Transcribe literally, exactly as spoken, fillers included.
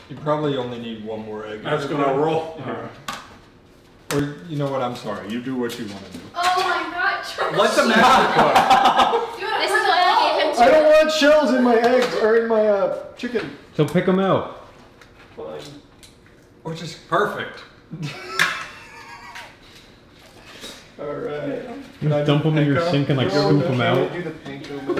You probably only need one more egg. That's gonna roll. Yeah. Or, you know what, I'm sorry. You do what you want to do. Oh my god, George. Let the master cook. This is what I gave him to. I don't want shells in my eggs or in my uh, chicken. So pick them out. Fine. Or just Perfect. All right. Can I do Dump them in your panko? sink and like No, scoop no, them can't out. do the panko